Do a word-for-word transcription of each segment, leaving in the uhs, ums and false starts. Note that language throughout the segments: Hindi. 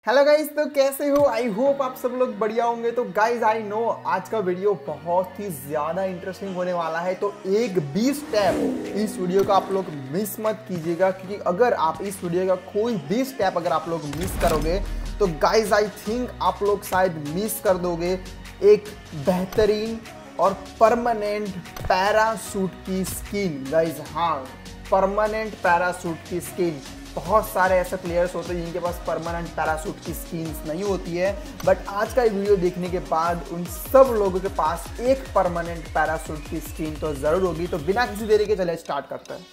हेलो गाइज, तो कैसे हो? आई होप आप सब लोग बढ़िया होंगे। तो गाइज आई नो आज का वीडियो बहुत ही ज़्यादा इंटरेस्टिंग होने वाला है, तो एक भी स्टेप इस वीडियो का आप लोग मिस मत कीजिएगा, क्योंकि अगर आप इस वीडियो का कोई भी स्टेप अगर आप लोग मिस करोगे तो गाइज आई थिंक आप लोग शायद मिस कर दोगे एक बेहतरीन और परमानेंट पैराशूट की स्किन। गाइज हाँ, परमानेंट पैराशूट की स्किन। बहुत सारे ऐसे प्लेयर्स होते हैं जिनके पास परमानेंट पैराशूट की स्किन्स नहीं होती है, बट आज का वीडियो देखने के बाद उन सब लोगों के पास एक परमानेंट पैराशूट की स्किन तो जरूर होगी। तो बिना किसी देरी के चले स्टार्ट करते हैं।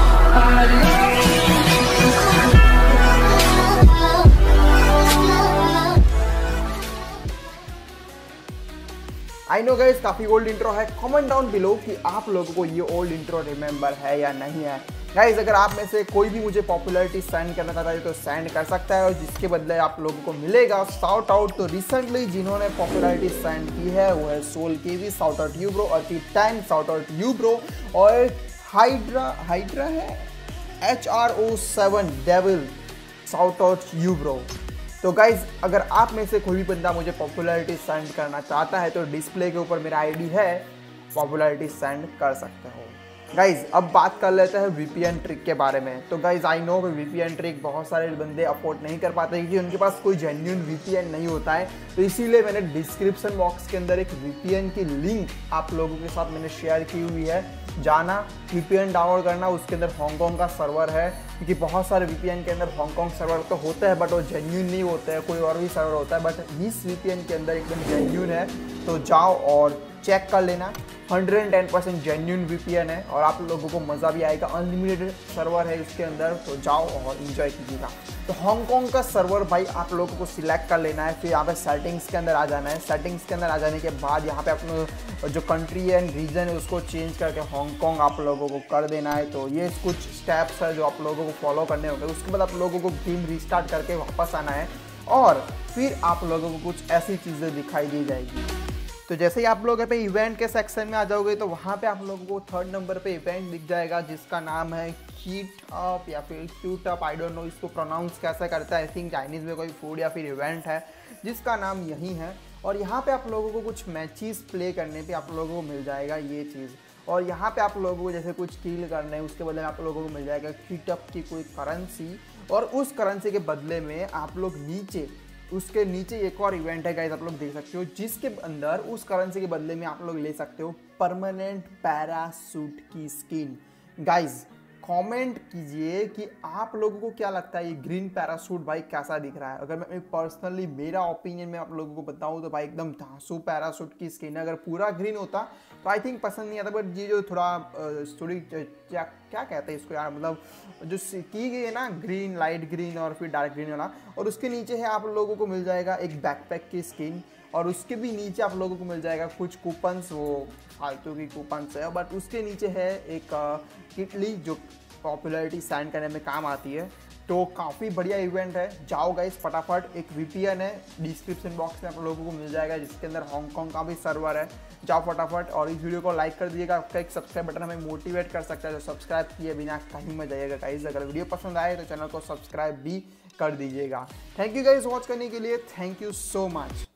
आई नो गाइस, काफी ओल्ड इंट्रो है। कमेंट डाउन बिलो कि आप लोगों को ये ओल्ड इंट्रो रिमेंबर है या नहीं है। गाइस अगर आप में से कोई भी मुझे पॉपुलैरिटी सेंड करना चाहता है तो सेंड कर सकता है, और जिसके बदले आप लोगों को मिलेगा शाउट आउट। तो रिसेंटली जिन्होंने पॉपुलैरिटी सेंड की है वो है Soul KV, shout out you bro, Arty ten, shout out you bro, और हाइड्रा हाइड्रा है H R O seven devil, shout out you bro. तो गाइज अगर आप में से कोई भी बंदा मुझे पॉपुलैरिटी सेंड करना चाहता है तो डिस्प्ले के ऊपर मेरा आईडी है, पॉपुलैरिटी सेंड कर सकते हो। गाइज अब बात कर लेते हैं वीपीएन ट्रिक के बारे में। तो guys I know VPN trick बहुत सारे बंदे अफोर्ड नहीं कर पाते क्योंकि उनके पास कोई जेन्युइन वीपीएन नहीं होता है, तो इसीलिए मैंने डिस्क्रिप्शन बॉक्स के अंदर एक वीपीएन की लिंक आप लोगों के साथ मैंने शेयर की हुई है। जाना, वीपीएन डाउनलोड करना, उसके अंदर हांगकांग का सर्वर है, क्योंकि बहुत सारे वीपीएन के अंदर हांगकांग सर्वर तो होता है बट वो जेन्युइन नहीं होता है, कोई और भी सर्वर होता है, बट इस वीपीएन के अंदर एकदम जेन्युइन है। तो जाओ और चेक कर लेना, one hundred ten percent genuine VPN है और आप लोगों को मज़ा भी आएगा। अनलिमिटेड सर्वर है इसके अंदर, तो जाओ और इन्जॉय कीजिएगा। तो हांगकांग का सर्वर भाई आप लोगों को सिलेक्ट कर लेना है, फिर यहाँ पे सेटिंग्स के अंदर आ जाना है। सेटिंग्स के अंदर आ जाने के बाद यहाँ पे अपने जो कंट्री एंड रीजन है उसको चेंज करके हांगकांग आप लोगों को कर देना है। तो ये कुछ स्टेप्स है जो आप लोगों को फॉलो करने होंगे। उसके बाद आप लोगों को गेम रिस्टार्ट करके वापस आना है और फिर आप लोगों को कुछ ऐसी चीज़ें दिखाई दी जाएगी। तो जैसे ही आप लोग पे इवेंट के सेक्शन में आ जाओगे तो वहाँ पे आप लोगों को थर्ड नंबर पे इवेंट दिख जाएगा जिसका नाम है कीट अप या फिर cute up, I don't know इसको प्रोनाउंस कैसे करता है। आई थिंक चाइनीज़ में कोई फूड या फिर इवेंट है जिसका नाम यही है, और यहाँ पे आप लोगों को कुछ मैचेस प्ले करने पे आप लोगों को मिल जाएगा ये चीज़। और यहाँ पे आप लोगों को जैसे कुछ किल करने हैं उसके बदले में आप लोगों को मिल जाएगा कीट अप की कोई करेंसी, और उस करेंसी के बदले में आप लोग नीचे उसके नीचे एक और इवेंट है गाइज आप लोग देख सकते हो, जिसके अंदर उस करेंसी के बदले में आप लोग ले सकते हो परमानेंट पैराशूट की स्किन। गाइज कमेंट कीजिए कि आप लोगों को क्या लगता है ये ग्रीन पैराशूट भाई कैसा दिख रहा है। अगर मैं पर्सनली मेरा ओपिनियन में आप लोगों को बताऊं तो भाई एकदम धांसू पैराशूट की स्किन है। अगर पूरा ग्रीन होता तो आई थिंक पसंद नहीं आता, बट ये जो थोड़ा थोड़ी क्या क्या कहते हैं इसको यार, मतलब जो की गई है ना ग्रीन, लाइट ग्रीन और फिर डार्क ग्रीन वाला, और उसके नीचे है आप लोगों को मिल जाएगा एक बैकपैक की स्किन, और उसके भी नीचे आप लोगों को मिल जाएगा कुछ कूपन्स, वो फालतू की कूपन्स है, बट उसके नीचे है एक किटली जो पॉपुलैरिटी सेंड करने में काम आती है। तो काफ़ी बढ़िया इवेंट है, जाओ गाइस फटाफट। एक वीपीएन है डिस्क्रिप्शन बॉक्स में आप लोगों को मिल जाएगा जिसके अंदर हांगकांग का भी सर्वर है। जाओ फटाफट और इस वीडियो को लाइक कर दीजिएगा। आपका एक सब्सक्राइब बटन हमें मोटिवेट कर सकता है, जो सब्सक्राइब किए बिना कहीं में जाइएगा गाइस। अगर वीडियो पसंद आए तो चैनल को सब्सक्राइब भी कर दीजिएगा। थैंक यू गाइस वॉच करने के लिए, थैंक यू सो मच।